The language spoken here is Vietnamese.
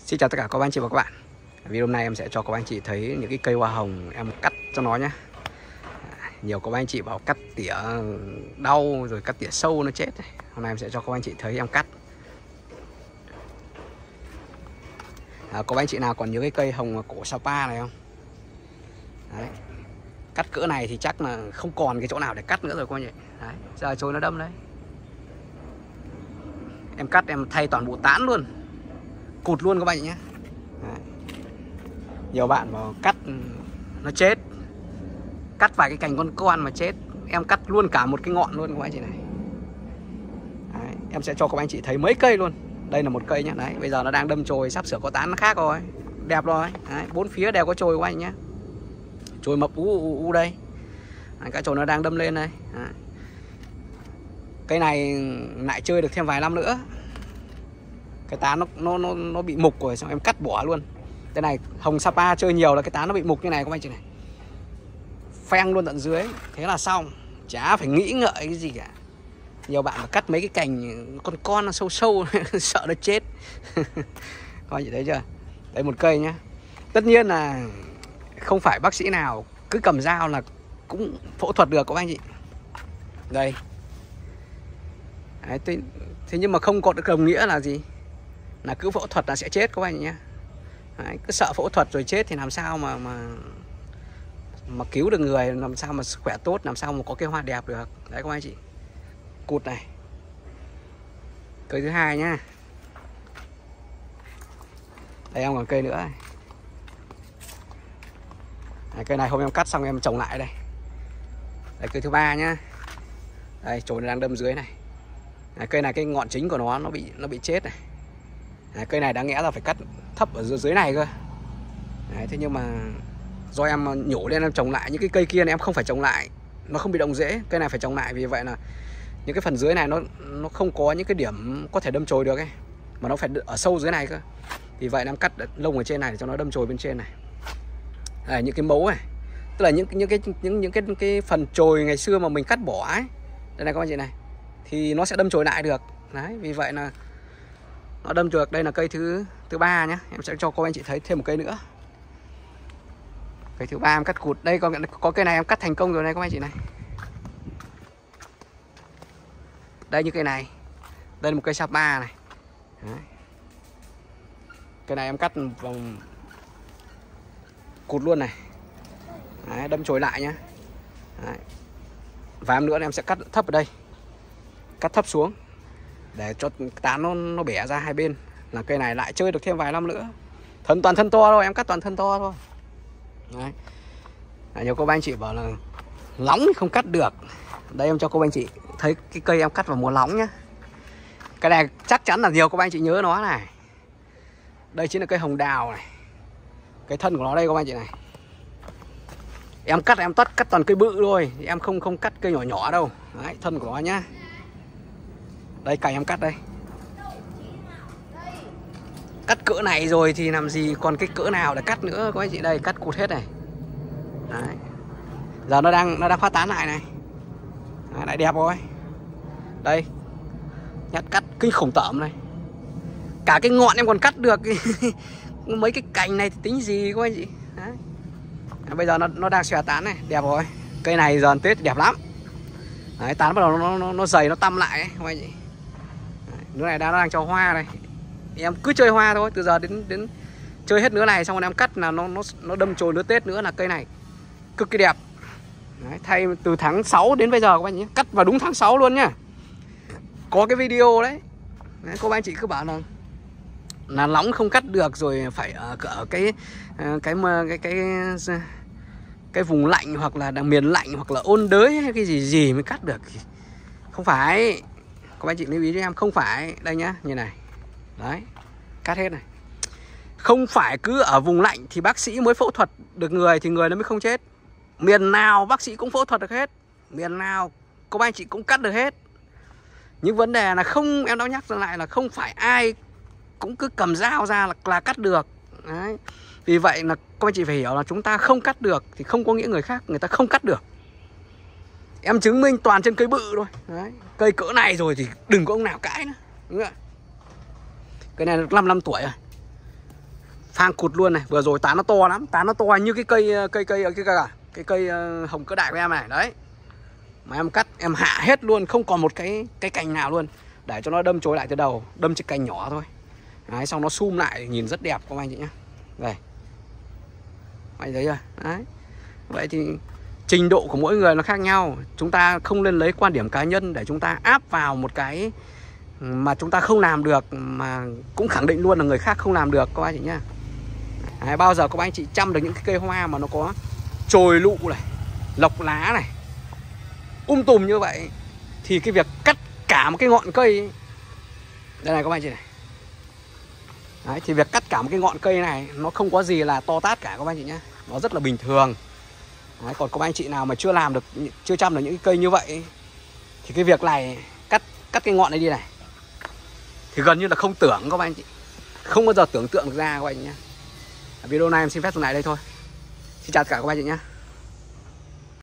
Xin chào tất cả các anh chị và các bạn. Video hôm nay em sẽ cho các anh chị thấy những cái cây hoa hồng em cắt cho nó nhé. Nhiều các anh chị bảo cắt tỉa đau rồi cắt tỉa sâu nó chết. Hôm nay em sẽ cho các anh chị thấy em cắt. Có anh chị nào còn nhớ cái cây hồng cổ Sapa này không? Đấy. Cắt cỡ này thì chắc là không còn cái chỗ nào để cắt nữa rồi các anh chị. Đấy. Giờ trôi nó đâm đấy. Em cắt em thay toàn bộ tán luôn, cụt luôn các bạn nhé. Đấy. Nhiều bạn bảo cắt nó chết, cắt vài cái cành con mà chết. Em cắt luôn cả một cái ngọn luôn các anh chị này. Đấy. Em sẽ cho các anh chị thấy mấy cây luôn. Đây là một cây nhé. Đấy, bây giờ nó đang đâm chồi, sắp sửa có tán nó khác rồi, đẹp rồi. Đấy. Bốn phía đều có chồi các anh nhé. Chồi mập u đây. Đấy, cái chồi nó đang đâm lên đây. Đấy. Cây này lại chơi được thêm vài năm nữa. Cái tán nó bị mục rồi, xong em cắt bỏ luôn. Cái này hồng Sapa chơi nhiều là cái tán nó bị mục như này các anh chị này. Pheng luôn tận dưới, thế là xong. Chả phải nghĩ ngợi cái gì cả. Nhiều bạn mà cắt mấy cái cành con nó sâu sâu sợ nó chết. Các anh chị thấy chưa? Đây một cây nhá. Tất nhiên là không phải bác sĩ nào cứ cầm dao là cũng phẫu thuật được các anh chị. Đây. Đấy, thế nhưng mà không có đồng nghĩa là gì? Là cứ phẫu thuật là sẽ chết các anh nhé. Đấy, cứ sợ phẫu thuật rồi chết thì làm sao mà cứu được người, làm sao mà sức khỏe tốt, làm sao mà có cái hoa đẹp được. Đấy các anh chị. Cụt này. Cây thứ hai nhá. Đây em còn cây nữa này. Đấy, cây này hôm em cắt xong em trồng lại đây. Đây cây thứ ba nhá. Đây chồi nó đang đâm dưới này. Đấy, cây này cái ngọn chính của nó bị chết này. Đấy, cây này đáng lẽ là phải cắt thấp ở dưới này cơ. Đấy, thế nhưng mà do em nhổ lên em trồng lại. Những cái cây kia này em không phải trồng lại, nó không bị động rễ. Cây này phải trồng lại, vì vậy là những cái phần dưới này nó không có những cái điểm có thể đâm chồi được ấy, mà nó phải ở sâu dưới này cơ. Vì vậy em cắt lông ở trên này để cho nó đâm chồi bên trên này. Đây, những cái mấu này, tức là những cái phần chồi ngày xưa mà mình cắt bỏ ấy. Đây này các anh chị này, thì nó sẽ đâm chồi lại được. Đấy, vì vậy là nó đâm được. Đây là cây thứ ba nhé. Em sẽ cho các anh chị thấy thêm một cây nữa. Cây thứ ba em cắt cụt. Đây có cây này em cắt thành công rồi này các anh chị này. Đây như cây này. Đây là một cây Sapa này. Đấy. Cây này em cắt vòng cụt luôn này. Đấy, đâm chồi lại nhá. Đấy. Và em nữa em sẽ cắt thấp ở đây. Cắt thấp xuống để cho tán nó bẻ ra hai bên, là cây này lại chơi được thêm vài năm nữa. Toàn thân to thôi, em cắt toàn thân to thôi. Đấy. Nhiều cô anh chị bảo là lóng thì không cắt được. Đây em cho cô anh chị thấy cái cây em cắt vào mùa lóng nhá. Cái này chắc chắn là nhiều cô anh chị nhớ nó này. Đây chính là cây hồng đào này. Cái thân của nó đây cô anh chị này. Em cắt em cắt toàn cây bự thôi, em không cắt cây nhỏ nhỏ đâu. Đấy, thân của nó nhá. Đây cành em cắt đây. Cắt cỡ này rồi thì làm gì còn cái cỡ nào để cắt nữa các anh chị. Đây cắt cụt hết này. Đấy. Giờ nó đang phát tán lại này. Đấy, lại đẹp rồi. Đây. Nhát cắt kinh khủng tởm này. Cả cái ngọn em còn cắt được. Mấy cái cành này thì tính gì các anh chị. Đấy. Bây giờ nó đang xòe tán này, đẹp rồi. Cây này giờ Tết đẹp lắm. Đấy, tán bắt đầu nó dày, nó tăm lại ấy, các anh chị. Nứa này nó đang cho hoa này. Em cứ chơi hoa thôi, từ giờ đến chơi hết nứa này xong rồi em cắt là nó đâm chồi nứa Tết nữa là cây này cực kỳ đẹp. Đấy, thay từ tháng 6 đến bây giờ các anh nhé, cắt vào đúng tháng 6 luôn nhá. Có cái video đấy. Đấy, cô anh chị cứ bảo là nóng không cắt được rồi phải ở cái vùng lạnh hoặc là miền lạnh hoặc là ôn đới hay cái gì mới cắt được. Không phải. Các anh chị lưu ý cho em, không phải. Đây nhá, như này. Đấy, cắt hết này. Không phải cứ ở vùng lạnh thì bác sĩ mới phẫu thuật được người thì người nó mới không chết. Miền nào bác sĩ cũng phẫu thuật được hết. Miền nào các anh chị cũng cắt được hết. Nhưng vấn đề là không, em đã nhắc lại là không phải ai cũng cứ cầm dao ra là cắt được. Đấy. Vì vậy là các anh chị phải hiểu là chúng ta không cắt được thì không có nghĩa người khác người ta không cắt được. Em chứng minh toàn trên cây bự thôi. Đấy. Cây cỡ này rồi thì đừng có ông nào cãi nữa. Đúng không? Cây này 5 năm tuổi rồi. phang cụt luôn này. Vừa rồi tán nó to lắm, tán nó to như cái cây hồng cơ đại của em này đấy. Mà em cắt em hạ hết luôn, không còn một cái cành nào luôn, để cho nó đâm chồi lại từ đầu, đâm chỉ cành nhỏ thôi. Đấy, xong nó sum lại nhìn rất đẹp các anh chị nhá. Đây, anh thấy chưa? Đấy. Vậy thì trình độ của mỗi người nó khác nhau. Chúng ta không nên lấy quan điểm cá nhân để chúng ta áp vào một cái mà chúng ta không làm được, mà cũng khẳng định luôn là người khác không làm được các anh chị nhá. Đấy, bao giờ các anh chị chăm được những cái cây hoa mà nó có chồi lụ này, lộc lá này, tùm như vậy, thì cái việc cắt cả một cái ngọn cây ấy, đây này các anh chị này. Đấy, thì việc cắt cả một cái ngọn cây này nó không có gì là to tát cả các anh chị nhé. Nó rất là bình thường. Đấy, còn các anh chị nào mà chưa làm được, chưa chăm được những cái cây như vậy thì cái việc này cắt cái ngọn này đi này thì gần như là không tưởng các anh chị. Không bao giờ tưởng tượng được ra các anh nhé. Video này em xin phép dừng lại đây thôi. Xin chào tất cả các anh chị nhé.